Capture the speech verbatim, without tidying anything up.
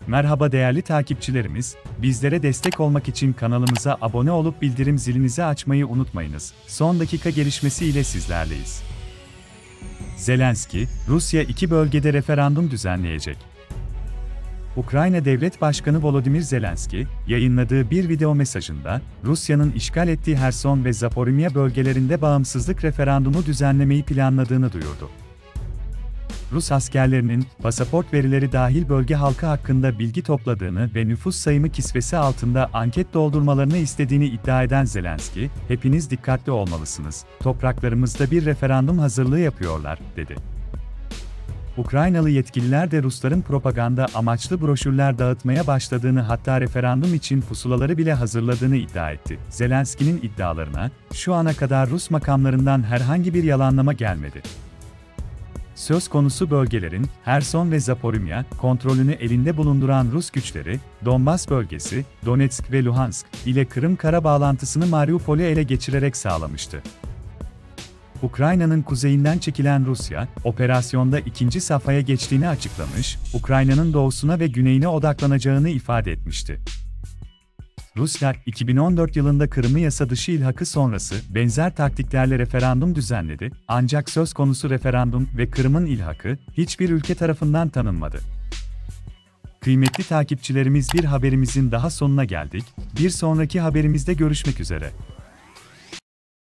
Merhaba değerli takipçilerimiz, bizlere destek olmak için kanalımıza abone olup bildirim zilinizi açmayı unutmayınız. Son dakika gelişmesi ile sizlerleyiz. Zelenski, Rusya iki bölgede referandum düzenleyecek. Ukrayna Devlet Başkanı Volodymyr Zelenski, yayınladığı bir video mesajında, Rusya'nın işgal ettiği Herson ve Zaporimya bölgelerinde bağımsızlık referandumu düzenlemeyi planladığını duyurdu. Rus askerlerinin, pasaport verileri dahil bölge halkı hakkında bilgi topladığını ve nüfus sayımı kisvesi altında anket doldurmalarını istediğini iddia eden Zelenski, "Hepiniz dikkatli olmalısınız, topraklarımızda bir referandum hazırlığı yapıyorlar," dedi. Ukraynalı yetkililer de Rusların propaganda amaçlı broşürler dağıtmaya başladığını, hatta referandum için pusulaları bile hazırladığını iddia etti. Zelenski'nin iddialarına, "Şu ana kadar Rus makamlarından herhangi bir yalanlama gelmedi. Söz konusu bölgelerin, Herson ve Zaporimya, kontrolünü elinde bulunduran Rus güçleri, Donbas bölgesi, Donetsk ve Luhansk ile Kırım kara bağlantısını Mariupol'ü ele geçirerek sağlamıştı." Ukrayna'nın kuzeyinden çekilen Rusya, operasyonda ikinci safhaya geçtiğini açıklamış, Ukrayna'nın doğusuna ve güneyine odaklanacağını ifade etmişti. Rusya, iki bin on dört yılında Kırım'ı yasa dışı ilhakı sonrası benzer taktiklerle referandum düzenledi, ancak söz konusu referandum ve Kırım'ın ilhakı hiçbir ülke tarafından tanınmadı. Kıymetli takipçilerimiz, bir haberimizin daha sonuna geldik. Bir sonraki haberimizde görüşmek üzere.